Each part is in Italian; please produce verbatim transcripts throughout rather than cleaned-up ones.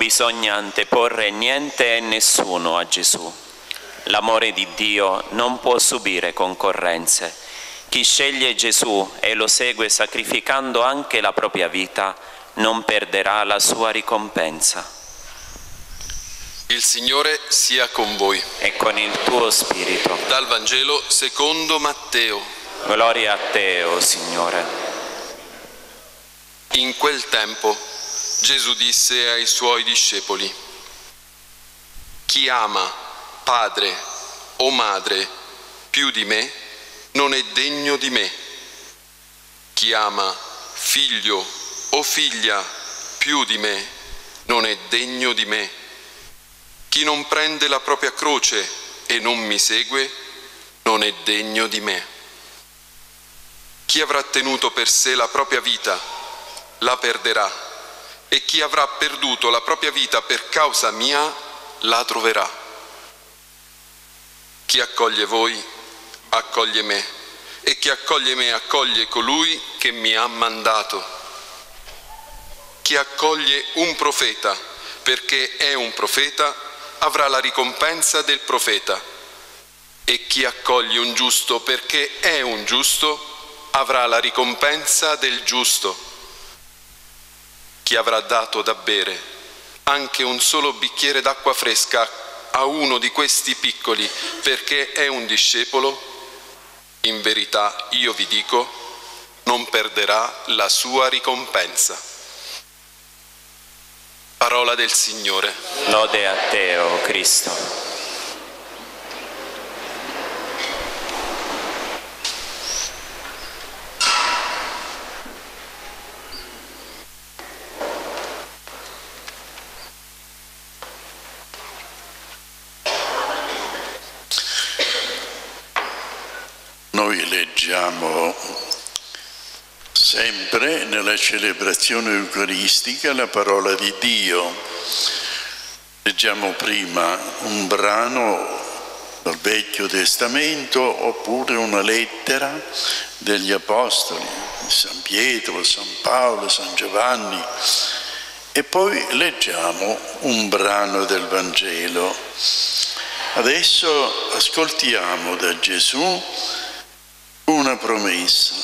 bisogna anteporre niente e nessuno a Gesù. L'amore di Dio non può subire concorrenze. Chi sceglie Gesù e lo segue sacrificando anche la propria vita non perderà la sua ricompensa. Il Signore sia con voi. E con il tuo spirito. Dal Vangelo secondo Matteo. Gloria a te, o Signore. In quel tempo Gesù disse ai suoi discepoli: chi ama padre o madre più di me non è degno di me. Chi ama figlio o figlia più di me non è degno di me. Chi non prende la propria croce e non mi segue non è degno di me. Chi avrà tenuto per sé la propria vita la perderà, e chi avrà perduto la propria vita per causa mia la troverà. Chi accoglie voi accoglie me, e chi accoglie me accoglie colui che mi ha mandato. Chi accoglie un profeta perché è un profeta avrà la ricompensa del profeta, e chi accoglie un giusto perché è un giusto avrà la ricompensa del giusto. Chi avrà dato da bere anche un solo bicchiere d'acqua fresca a uno di questi piccoli perché è un discepolo, in verità io vi dico, non perderà la sua ricompensa. Parola del Signore. Lode a te, o Cristo. Noi leggiamo sempre nella celebrazione eucaristica la parola di Dio. Leggiamo prima un brano dal Vecchio Testamento oppure una lettera degli Apostoli, San Pietro, San Paolo, San Giovanni, e poi leggiamo un brano del Vangelo. Adesso ascoltiamo da Gesù una promessa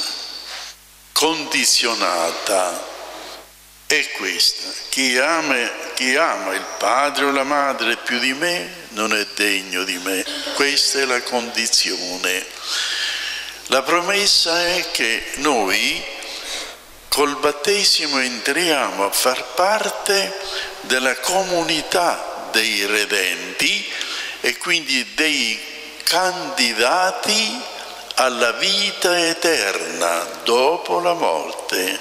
condizionata, è questa: chi ama, chi ama il padre o la madre più di me non è degno di me. Questa è la condizione. La promessa è che noi col battesimo entriamo a far parte della comunità dei redenti e quindi dei candidati alla vita eterna dopo la morte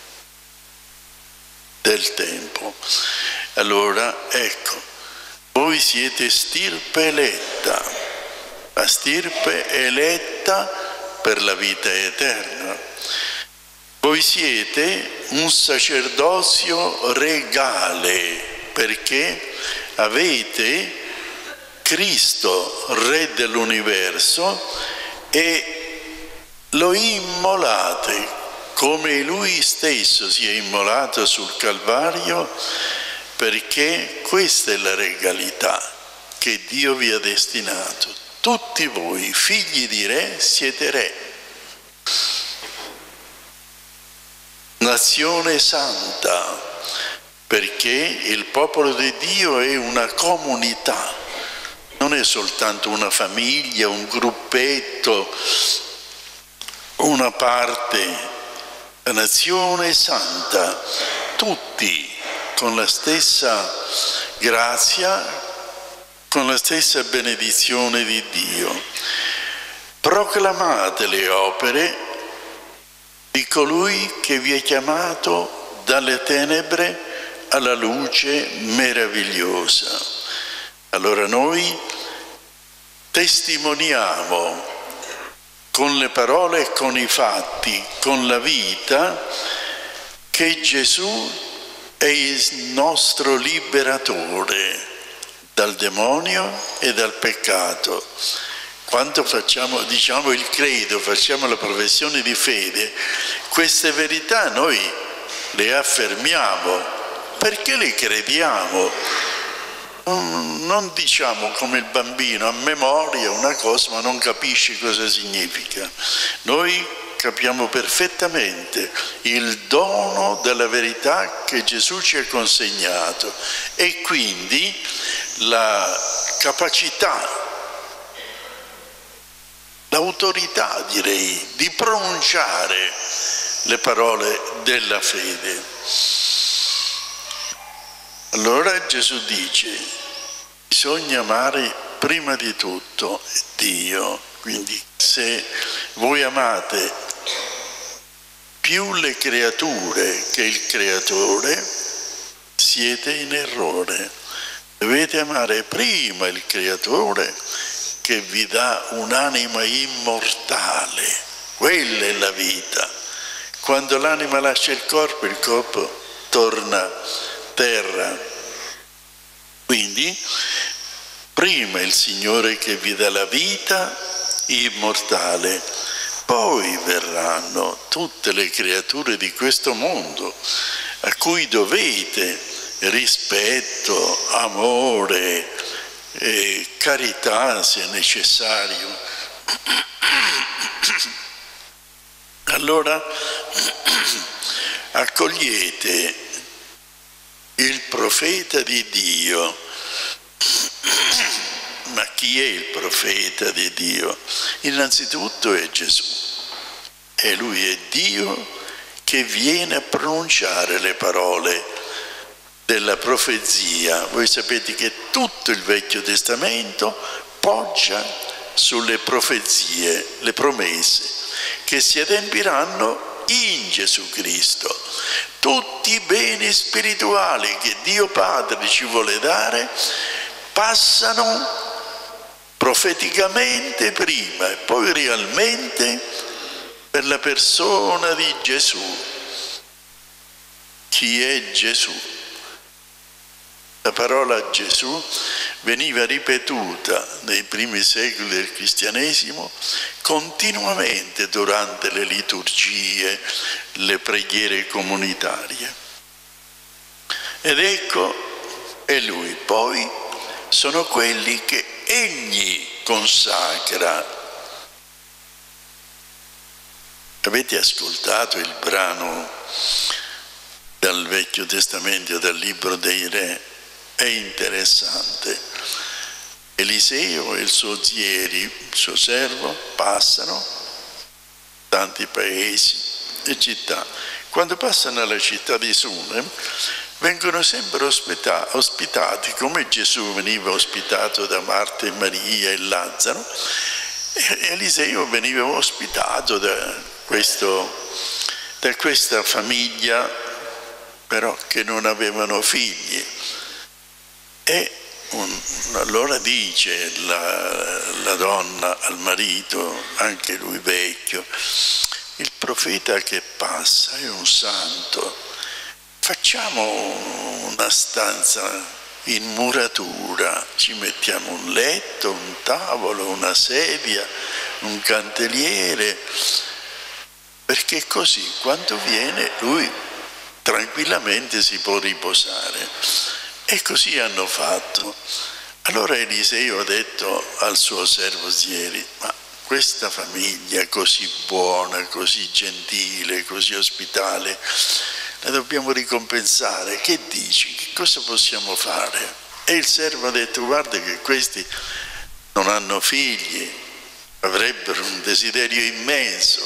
del tempo. Allora, ecco, voi siete stirpe eletta, la stirpe eletta per la vita eterna. Voi siete un sacerdozio regale perché avete Cristo, Re dell'universo, e lo immolate come Lui stesso si è immolato sul Calvario, perché questa è la regalità che Dio vi ha destinato. Tutti voi, figli di re, siete re. Nazione santa, perché il popolo di Dio è una comunità. Non è soltanto una famiglia, un gruppetto, una parte. La nazione santa, tutti con la stessa grazia, con la stessa benedizione di Dio. Proclamate le opere di colui che vi ha chiamato dalle tenebre alla luce meravigliosa. Allora noi testimoniamo con le parole e con i fatti, con la vita, che Gesù è il nostro liberatore dal demonio e dal peccato. Quando facciamo, diciamo il credo, facciamo la professione di fede, queste verità noi le affermiamo perché le crediamo. Non diciamo come il bambino a memoria una cosa ma non capisce cosa significa. Noi capiamo perfettamente il dono della verità che Gesù ci ha consegnato e quindi la capacità, l'autorità direi, di pronunciare le parole della fede. Allora Gesù dice, bisogna amare prima di tutto Dio, quindi se voi amate più le creature che il Creatore, siete in errore. Dovete amare prima il Creatore che vi dà un'anima immortale, quella è la vita. Quando l'anima lascia il corpo, il corpo torna terra. Quindi prima il Signore che vi dà la vita immortale, poi verranno tutte le creature di questo mondo a cui dovete rispetto, amore e carità se necessario. Allora accogliete il profeta di Dio. Ma chi è il profeta di Dio? Innanzitutto è Gesù. E lui è Dio che viene a pronunciare le parole della profezia. Voi sapete che tutto il Vecchio Testamento poggia sulle profezie, le promesse, che si adempiranno in Gesù Cristo. Tutti i beni spirituali che Dio Padre ci vuole dare passano profeticamente prima e poi realmente per la persona di Gesù. Chi è Gesù? La parola Gesù veniva ripetuta nei primi secoli del cristianesimo continuamente durante le liturgie, le preghiere comunitarie. Ed ecco, è lui. Poi sono quelli che egli consacra. Avete ascoltato il brano dal Vecchio Testamento, dal Libro dei Re? È interessante. Eliseo e il suo Zieri, il suo servo, passano tanti paesi e città. Quando passano alla città di Sunem, vengono sempre ospitati, come Gesù veniva ospitato da Marta e Maria e Lazzaro, e Eliseo veniva ospitato da, questo, da questa famiglia, però che non avevano figli. E un, allora dice la, la donna al marito, anche lui vecchio, il profeta che passa è un santo, facciamo una stanza in muratura, ci mettiamo un letto, un tavolo, una sedia, un candeliere, perché così quando viene lui tranquillamente si può riposare. E così hanno fatto. Allora Eliseo ha detto al suo servo Zieri, ma questa famiglia così buona, così gentile, così ospitale, la dobbiamo ricompensare. Che dici? Che cosa possiamo fare? E il servo ha detto, guarda che questi non hanno figli, avrebbero un desiderio immenso.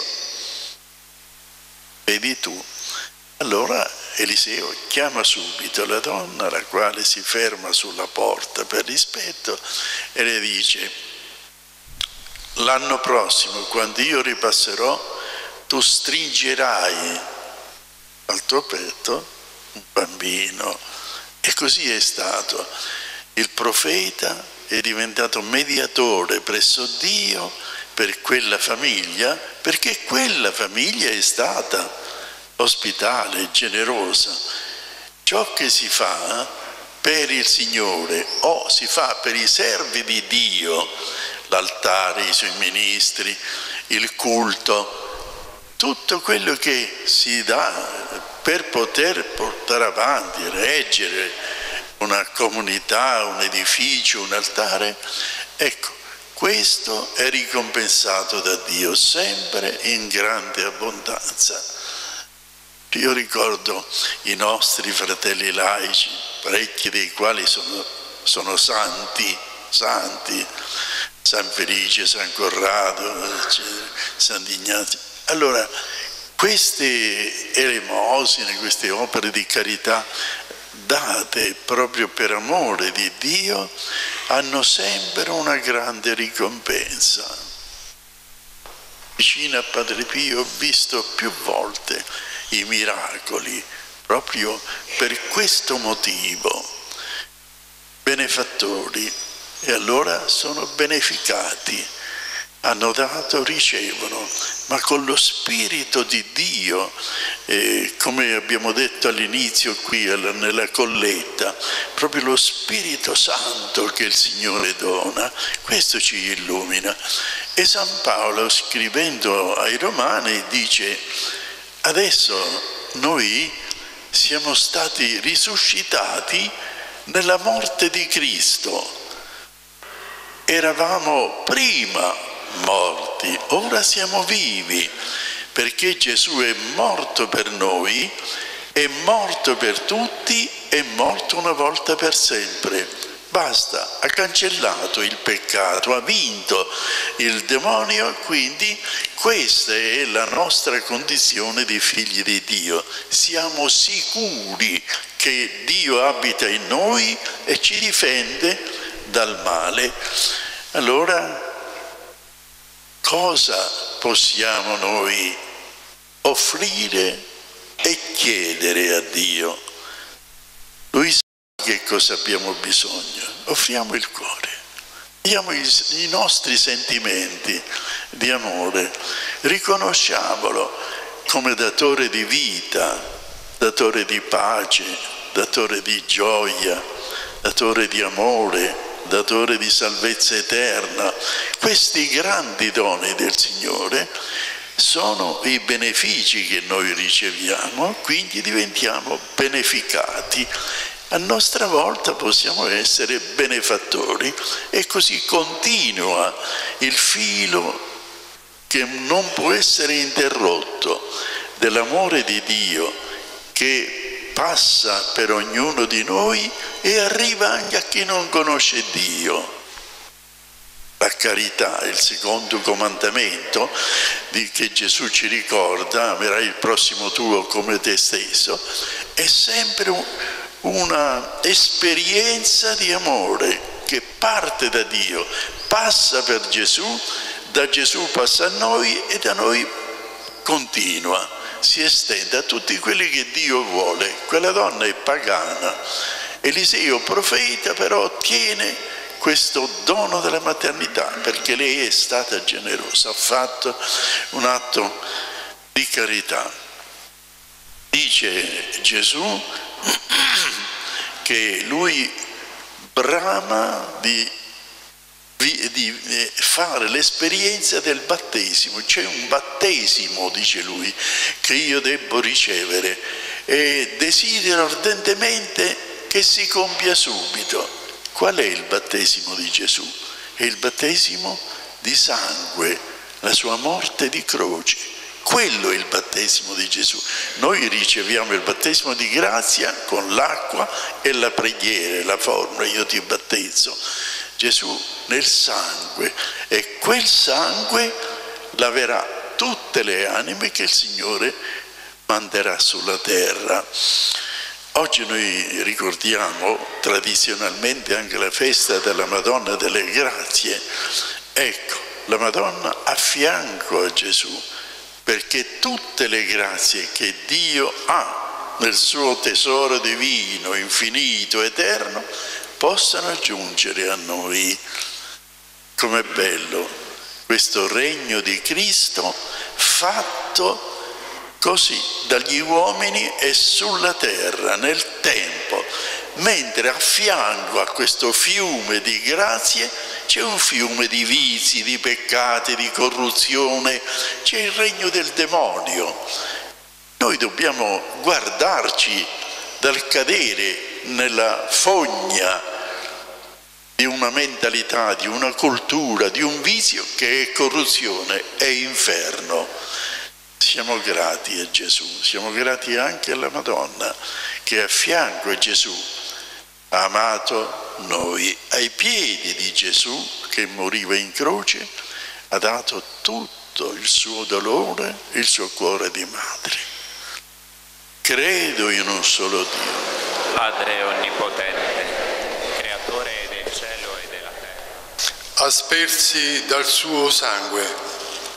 Vedi tu. Allora Eliseo chiama subito la donna, la quale si ferma sulla porta per rispetto e le dice, l'anno prossimo, quando io ripasserò, tu stringerai al tuo petto un bambino. E così è stato. Il profeta è diventato mediatore presso Dio per quella famiglia, perché quella famiglia è stata ospitale, generosa. Ciò che si fa per il Signore o si fa per i servi di Dio, l'altare, i suoi ministri, il culto, tutto quello che si dà per poter portare avanti, reggere una comunità, un edificio, un altare. Ecco, questo è ricompensato da Dio sempre in grande abbondanza. Io ricordo i nostri fratelli laici, parecchi dei quali sono, sono santi, santi, San Felice, San Corrado, Sant'Ignazio. Allora, queste elemosine, queste opere di carità date proprio per amore di Dio hanno sempre una grande ricompensa. Vicino a Padre Pio ho visto più volte i miracoli proprio per questo motivo. Benefattori, e allora sono beneficati, hanno dato, ricevono, ma con lo Spirito di Dio, eh, come abbiamo detto all'inizio qui nella colletta, proprio lo Spirito Santo che il Signore dona, questo ci illumina. E San Paolo, scrivendo ai Romani, dice: adesso noi siamo stati risuscitati nella morte di Cristo. Eravamo prima morti, ora siamo vivi, perché Gesù è morto per noi, è morto per tutti, è morto una volta per sempre. Basta, ha cancellato il peccato, ha vinto il demonio, quindi questa è la nostra condizione di figli di Dio. Siamo sicuri che Dio abita in noi e ci difende dal male. Allora, cosa possiamo noi offrire e chiedere a Dio? Lui sa che cosa abbiamo bisogno. Offriamo il cuore, diamo i, i nostri sentimenti di amore, riconosciamolo come datore di vita, datore di pace, datore di gioia, datore di amore, datore di salvezza eterna. Questi grandi doni del Signore sono i benefici che noi riceviamo, quindi diventiamo beneficati. A nostra volta possiamo essere benefattori e così continua il filo che non può essere interrotto dell'amore di Dio che passa per ognuno di noi e arriva anche a chi non conosce Dio. La carità, il secondo comandamento di che Gesù ci ricorda, amerai il prossimo tuo come te stesso, è sempre un una esperienza di amore che parte da Dio, passa per Gesù, da Gesù passa a noi e da noi continua, si estende a tutti quelli che Dio vuole. Quella donna è pagana, Eliseo profeta, però ottiene questo dono della maternità perché lei è stata generosa, ha fatto un atto di carità. Dice Gesù che lui brama di, di fare l'esperienza del battesimo. C'è un battesimo, dice lui, che io debbo ricevere e desidero ardentemente che si compia subito. Qual è il battesimo di Gesù? È il battesimo di sangue, la sua morte di croce. Quello è il battesimo di Gesù. Noi riceviamo il battesimo di grazia con l'acqua e la preghiera, la formula, io ti battezzo. Gesù nel sangue, e quel sangue laverà tutte le anime che il Signore manderà sulla terra. Oggi noi ricordiamo tradizionalmente anche la festa della Madonna delle Grazie. Ecco, la Madonna a fianco a Gesù, perché tutte le grazie che Dio ha nel suo tesoro divino, infinito, eterno, possano giungere a noi. Com'è bello questo regno di Cristo fatto così dagli uomini e sulla terra, nel tempo, mentre a fianco a questo fiume di grazie c'è un fiume di vizi, di peccati, di corruzione, c'è il regno del demonio. Noi dobbiamo guardarci dal cadere nella fogna di una mentalità, di una cultura, di un vizio che è corruzione, è inferno. Siamo grati a Gesù, siamo grati anche alla Madonna che a fianco a Gesù ha amato noi. Ai piedi di Gesù che moriva in croce ha dato tutto il suo dolore, il suo cuore di madre. Credo in un solo Dio, Padre onnipotente, creatore del cielo e della terra, aspersi dal suo sangue.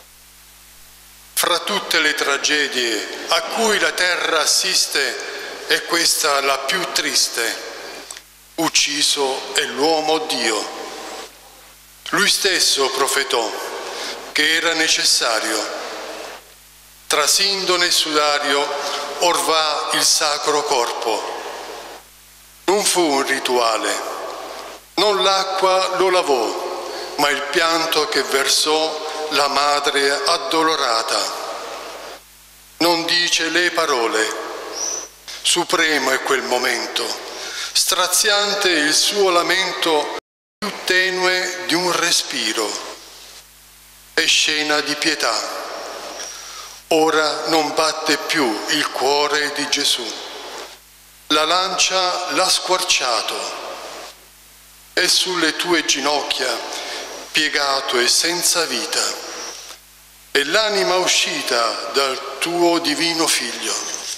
Fra tutte le tragedie a cui la terra assiste, è questa la più triste. Ucciso è l'uomo Dio. Lui stesso profetò che era necessario. Trasindo nel sudario orvà il sacro corpo. Non fu un rituale, non l'acqua lo lavò, ma il pianto che versò la madre addolorata. Non dice le parole. Supremo è quel momento, straziante il suo lamento, più tenue di un respiro. È scena di pietà. Ora non batte più il cuore di Gesù. La lancia l'ha squarciato. È sulle tue ginocchia piegato e senza vita, e l'anima uscita dal tuo divino figlio.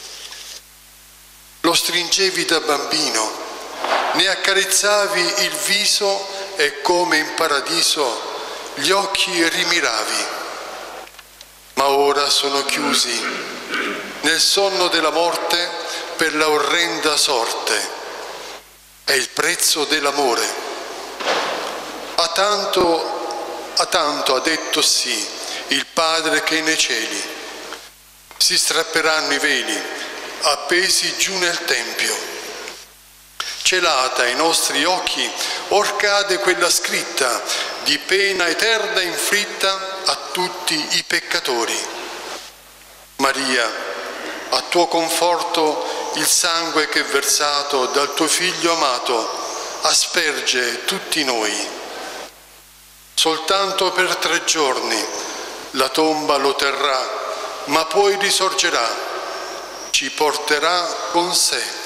Lo stringevi da bambino, ne accarezzavi il viso e come in paradiso gli occhi rimiravi. Ma ora sono chiusi nel sonno della morte per la orrenda sorte. È il prezzo dell'amore. A tanto, a tanto ha detto sì il Padre che è nei cieli. Si strapperanno i veli, appesi giù nel Tempio. Celata ai nostri occhi, or cade quella scritta di pena eterna inflitta a tutti i peccatori. Maria, a tuo conforto il sangue che è versato dal tuo Figlio amato asperge tutti noi. Soltanto per tre giorni la tomba lo terrà, ma poi risorgerà, ci porterà con sé.